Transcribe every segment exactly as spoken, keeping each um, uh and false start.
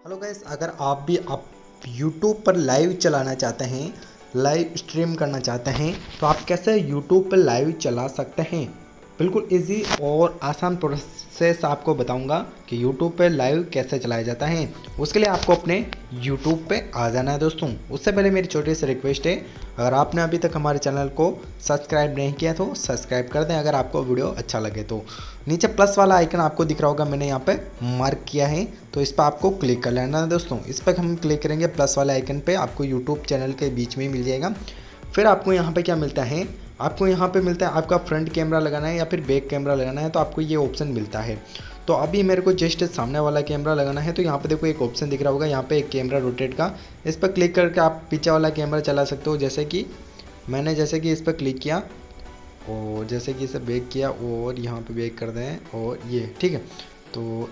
Hello guys, अगर आप भी आप यूट्यूब पर लाइव चलाना चाहते हैं, लाइव स्ट्रीम करना चाहते हैं, तो आप कैसे यूट्यूब पर लाइव चला सकते हैं। बिल्कुल इजी और आसान प्रोसेस आपको बताऊंगा कि यूट्यूब पे लाइव कैसे चलाया जाता है। उसके लिए आपको अपने यूट्यूब पे आ जाना है दोस्तों। उससे पहले मेरी छोटी सी रिक्वेस्ट है, अगर आपने अभी तक हमारे चैनल को सब्सक्राइब नहीं किया तो सब्सक्राइब कर दें। अगर आपको वीडियो अच्छा लगे तो नीचे प्लस वाला आइकन आपको दिख रहा होगा, मैंने यहाँ पे मार्क किया है, तो इस पर आपको क्लिक कर लेना है दोस्तों। इस पर हम क्लिक करेंगे प्लस वाले आइकन पे, आपको यूट्यूब चैनल के बीच में ही मिल जाएगा। फिर आपको यहाँ पे क्या मिलता है, आपको यहाँ पे मिलता है आपका फ्रंट कैमरा लगाना है या फिर बैक कैमरा लगाना है, तो आपको ये ऑप्शन मिलता है। तो अभी मेरे को जस्ट सामने वाला कैमरा लगाना है, तो यहाँ पे देखो एक ऑप्शन दिख रहा होगा, यहाँ पे एक कैमरा रोटेट का, इस पर क्लिक करके आप पीछे वाला कैमरा चला सकते हो। जैसे कि मैंने जैसे कि इस पर क्लिक किया और जैसे कि इसे बैक किया और यहाँ पे बैक कर दें और ये ठीक है, तो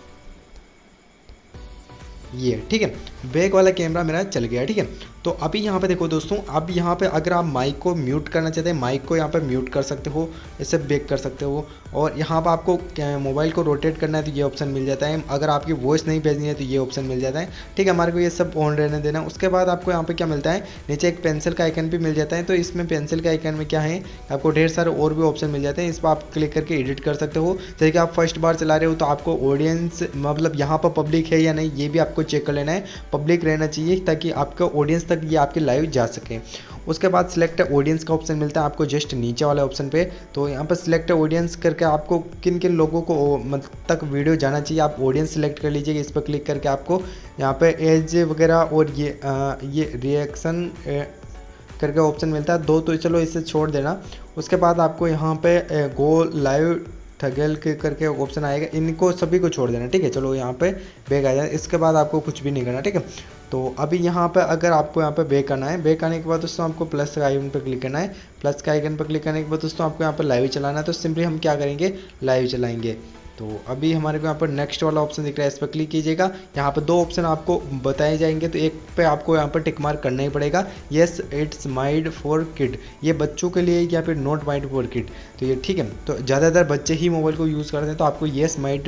ये ठीक है, बैक वाला कैमरा मेरा चल गया। ठीक है, तो अभी यहाँ पे देखो दोस्तों, अब यहाँ पे अगर आप माइक को म्यूट करना चाहते हैं, माइक को यहाँ पे म्यूट कर सकते हो, इसे बैक कर सकते हो। और यहाँ पे आपको मोबाइल को रोटेट करना है तो ये ऑप्शन मिल जाता है। अगर आपकी वॉइस नहीं भेजनी है तो ये ऑप्शन मिल जाता है। ठीक है, हमारे को ये सब ऑन रहने देना। उसके बाद आपको यहाँ पे क्या मिलता है, नीचे एक पेंसिल का आइकन भी मिल जाता है। तो इसमें पेंसिल का आइकन में क्या है, आपको ढेर सारे और भी ऑप्शन मिल जाते हैं। इस पर आप क्लिक करके एडिट कर सकते हो। जैसे कि आप फर्स्ट बार चला रहे हो तो आपको ऑडियंस मतलब यहाँ पर पब्लिक है या नहीं ये भी आपको चेक कर लेना है। पब्लिक रहना चाहिए ताकि आपका ऑडियंस तक ये आपके लाइव जा सके। उसके बाद सिलेक्ट ऑडियंस का ऑप्शन मिलता है आपको जस्ट नीचे वाले ऑप्शन पे। तो यहाँ पर सिलेक्ट ऑडियंस करके आपको किन किन लोगों को मतलब तक वीडियो जाना चाहिए आप ऑडियंस सिलेक्ट कर लीजिएगा। इस पर क्लिक करके आपको यहाँ पे एज वगैरह और ये आ, ये रिएक्शन करके ऑप्शन मिलता है दो, तो चलो इसे छोड़ देना। उसके बाद आपको यहाँ पे गो लाइव ठगेल के करके ऑप्शन आएगा, इनको सभी को छोड़ देना। ठीक है, चलो यहाँ पे बैक आ जाए। इसके बाद आपको कुछ भी नहीं करना। ठीक है, तो अभी यहाँ पे अगर आपको यहाँ पे बैक करना है, बैक आने के बाद दोस्तों आपको प्लस का आइकन पर क्लिक करना है। प्लस का आइकन पर क्लिक करने के बाद दोस्तों आपको यहाँ पर लाइव चलाना है। तो सिंपली हम क्या करेंगे, लाइव चलाएंगे। तो अभी हमारे को यहाँ पर नेक्स्ट वाला ऑप्शन दिख रहा है, इस पर क्लिक कीजिएगा। यहाँ पर दो ऑप्शन आपको बताए जाएंगे, तो एक पे आपको यहाँ पर टिक मार्क करना ही पड़ेगा, yes it's made for kid, ये बच्चों के लिए या फिर नॉट माइड फॉर किड। तो ये ठीक है, तो ज़्यादातर बच्चे ही मोबाइल को यूज़ करते हैं, तो आपको येस माइड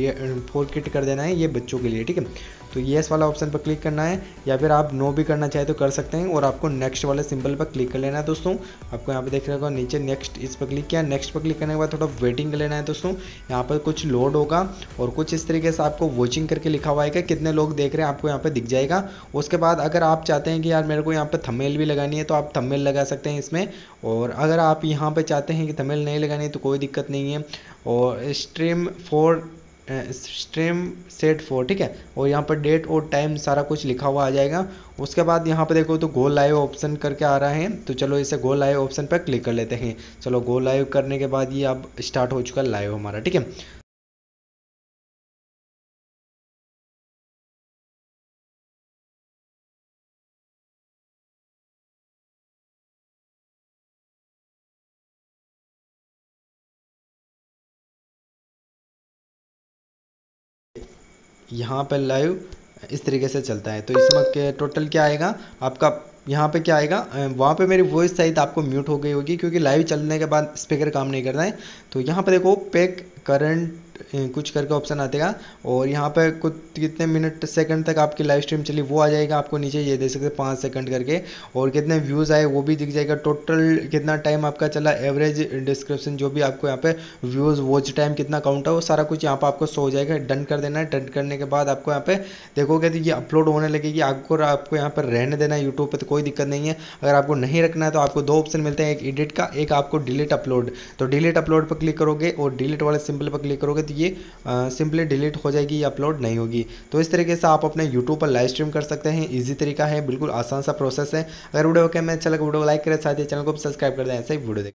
फॉर किड कर देना है, ये बच्चों के लिए। ठीक है, तो येस वाला ऑप्शन पर क्लिक करना है, या फिर आप नो भी करना चाहे तो कर सकते हैं। और आपको नेक्स्ट वाले सिंबल पर क्लिक कर लेना है दोस्तों। आपको यहाँ पे देख रहे होगा नीचे नेक्स्ट, इस पर क्लिक किया। नेक्स्ट पर क्लिक करने के बाद थोड़ा वेटिंग कर लेना है दोस्तों। यहाँ पर कुछ लोड होगा और कुछ इस तरीके से आपको वॉचिंग करके लिखा हुआ है, कितने लोग देख रहे हैं आपको यहाँ पे दिख जाएगा। उसके बाद अगर आप चाहते हैं कि यार मेरे को यहाँ पे थंबनेल भी लगानी है तो आप थंबनेल लगा सकते हैं इसमें। और अगर आप यहाँ पे चाहते हैं कि थंबनेल नहीं लगानी है तो कोई दिक्कत नहीं है। और stream for stream set four, ठीक है, और यहाँ पर डेट और टाइम सारा कुछ लिखा हुआ आ जाएगा। उसके बाद यहाँ पे देखो तो गो लाइव ऑप्शन करके आ रहा है, तो चलो इसे गो लाइव ऑप्शन पर क्लिक कर लेते हैं। चलो गो लाइव करने के बाद ये अब स्टार्ट हो चुका है लाइव हमारा। ठीक है, यहाँ पर लाइव इस तरीके से चलता है। तो इसमें टोटल क्या आएगा आपका, यहाँ पे क्या आएगा, वहाँ पे मेरी वॉइस शायद आपको म्यूट हो गई होगी क्योंकि लाइव चलने के बाद स्पीकर काम नहीं करता है। तो यहाँ पे देखो पैक करंट कुछ करके ऑप्शन आतेगा और यहाँ पे कुछ कितने मिनट सेकंड तक आपकी लाइव स्ट्रीम चली वो आ जाएगा आपको नीचे, ये दे सकते हैं पाँच सेकंड करके। और कितने व्यूज़ आए वो भी दिख जाएगा, टोटल कितना टाइम आपका चला, एवरेज डिस्क्रिप्शन जो भी आपको यहाँ पे व्यूज़ वॉच टाइम कितना काउंट है वो सारा कुछ यहाँ पर आपको शो हो जाएगा। डन कर देना है। डन करने के बाद आपको यहाँ पे देखोगे तो ये अपलोड होने लगेगी। आपको आपको यहाँ पर रहने देना है यूट्यूब पर, तो कोई दिक्कत नहीं है। अगर आपको नहीं रखना है तो आपको दो ऑप्शन मिलते हैं, एक एडिट का, एक आपको डिलीट अपलोड। तो डिलीट अपलोड पर क्लिक करोगे और डिलीट वाले सिंबल पर क्लिक करोगे तो ये सिंपली डिलीट हो जाएगी, ये अपलोड नहीं होगी। तो इस तरीके से आप अपने यूट्यूब पर लाइव स्ट्रीम कर सकते हैं। इजी तरीका है, बिल्कुल आसान सा प्रोसेस है। अगर वीडियो ओके मैं अच्छा लगा वीडियो को लाइक करें, साथ ही चैनल को सब्सक्राइब कर दें ऐसे ही वीडियो देखें।